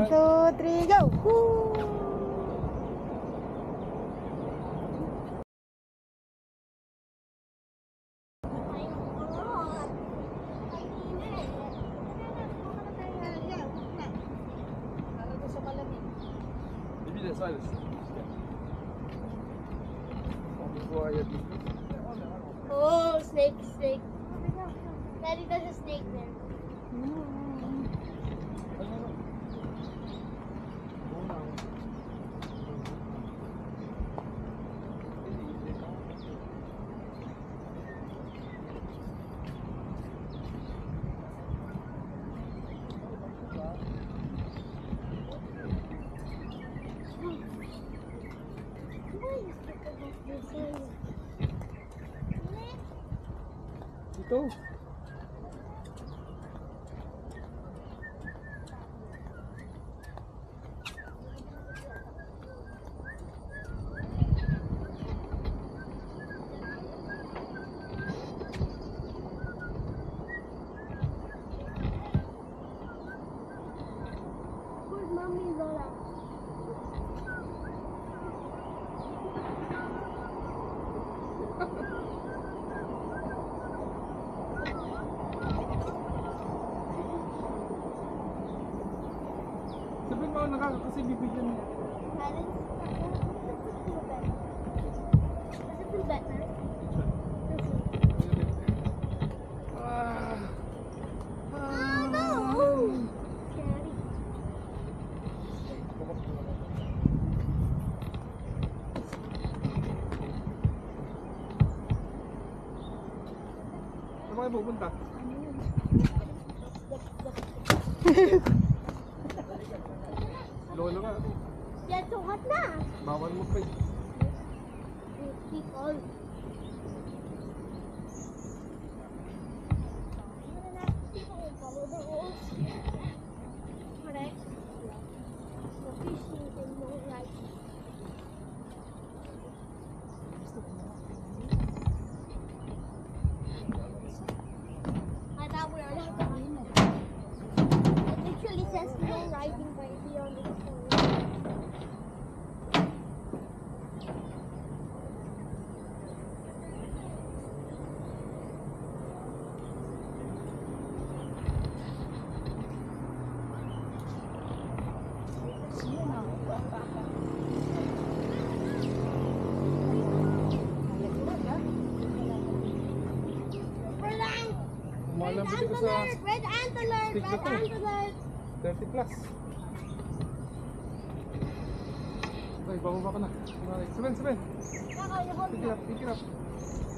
1, 2, 3, go! Woo! Oh, snake, snake. Daddy, there's a snake there. Ito. Where's Mommy Lola? Sabihin mo nakaka kasi bibigyan niya. Does it feel better? Ah. Oh no! Scary. Saan kayo pupunta? Lolo nga. Yan, so hot na. Bawal mo pa eh. People. People will follow the rules. Correct? The fishing in no right. I thought we were allowed to ride. It literally says no riding right here on the phone. Umalang bili ko sa Red ant alert! stick na Red to. ant alert! 30 plus. Okay, bababa ka na. Sabihin, sabihin. Kaka, you hold Pick it up, pick it up.